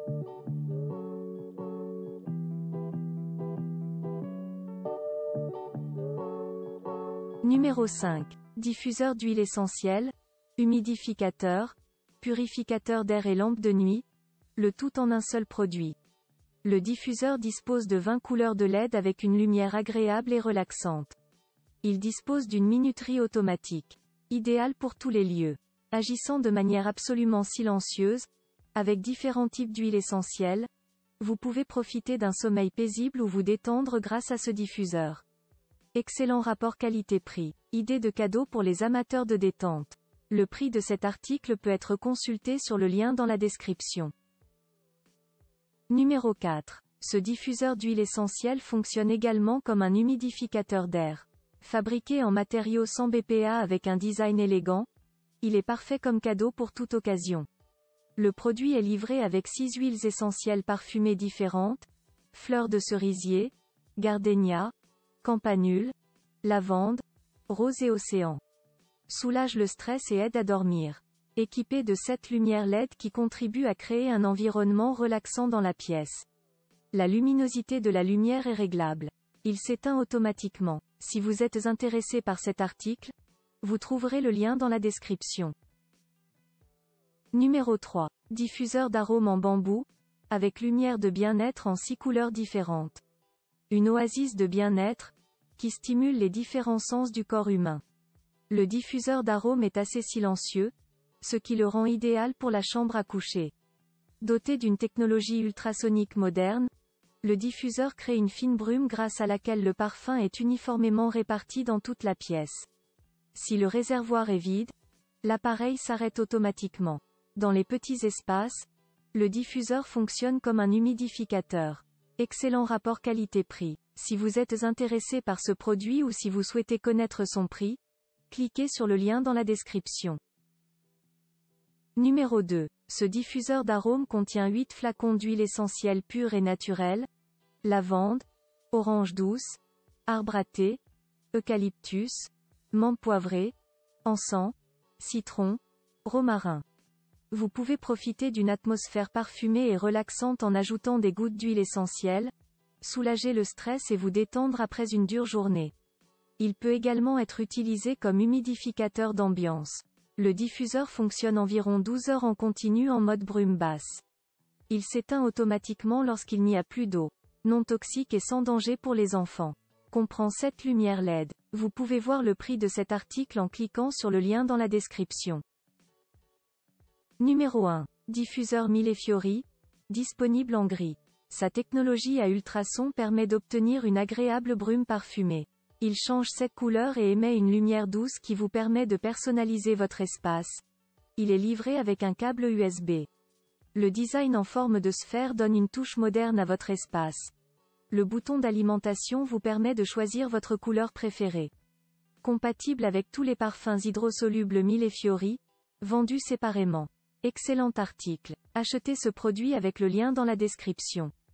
Numéro 5. Diffuseur d'huile essentielle, humidificateur, purificateur d'air et lampe de nuit, le tout en un seul produit. Le diffuseur dispose de 20 couleurs de LED avec une lumière agréable et relaxante. Il dispose d'une minuterie automatique, idéale pour tous les lieux, agissant de manière absolument silencieuse, avec différents types d'huile essentielle. Vous pouvez profiter d'un sommeil paisible ou vous détendre grâce à ce diffuseur. Excellent rapport qualité-prix. Idée de cadeau pour les amateurs de détente. Le prix de cet article peut être consulté sur le lien dans la description. Numéro 4. Ce diffuseur d'huile essentielle fonctionne également comme un humidificateur d'air. Fabriqué en matériaux sans BPA avec un design élégant, il est parfait comme cadeau pour toute occasion. Le produit est livré avec 6 huiles essentielles parfumées différentes, fleurs de cerisier, gardénia, campanule, lavande, rose et océan. Soulage le stress et aide à dormir. Équipé de 7 lumières LED qui contribuent à créer un environnement relaxant dans la pièce. La luminosité de la lumière est réglable. Il s'éteint automatiquement. Si vous êtes intéressé par cet article, vous trouverez le lien dans la description. Numéro 3. Diffuseur d'arômes en bambou, avec lumière de bien-être en 6 couleurs différentes. Une oasis de bien-être, qui stimule les différents sens du corps humain. Le diffuseur d'arômes est assez silencieux, ce qui le rend idéal pour la chambre à coucher. Doté d'une technologie ultrasonique moderne, le diffuseur crée une fine brume grâce à laquelle le parfum est uniformément réparti dans toute la pièce. Si le réservoir est vide, l'appareil s'arrête automatiquement. Dans les petits espaces, le diffuseur fonctionne comme un humidificateur. Excellent rapport qualité-prix. Si vous êtes intéressé par ce produit ou si vous souhaitez connaître son prix, cliquez sur le lien dans la description. Numéro 2. Ce diffuseur d'arômes contient 8 flacons d'huile essentielle pure et naturelle, lavande, orange douce, arbre à thé, eucalyptus, menthe poivrée, encens, citron, romarin. Vous pouvez profiter d'une atmosphère parfumée et relaxante en ajoutant des gouttes d'huile essentielle, soulager le stress et vous détendre après une dure journée. Il peut également être utilisé comme humidificateur d'ambiance. Le diffuseur fonctionne environ 12 heures en continu en mode brume basse. Il s'éteint automatiquement lorsqu'il n'y a plus d'eau. Non toxique et sans danger pour les enfants. Comprend 7 lumières LED. Vous pouvez voir le prix de cet article en cliquant sur le lien dans la description. Numéro 1. Diffuseur Millefiori, disponible en gris. Sa technologie à ultrasons permet d'obtenir une agréable brume parfumée. Il change 7 couleurs et émet une lumière douce qui vous permet de personnaliser votre espace. Il est livré avec un câble USB. Le design en forme de sphère donne une touche moderne à votre espace. Le bouton d'alimentation vous permet de choisir votre couleur préférée. Compatible avec tous les parfums hydrosolubles Millefiori, vendus séparément. Excellent article. Achetez ce produit avec le lien dans la description.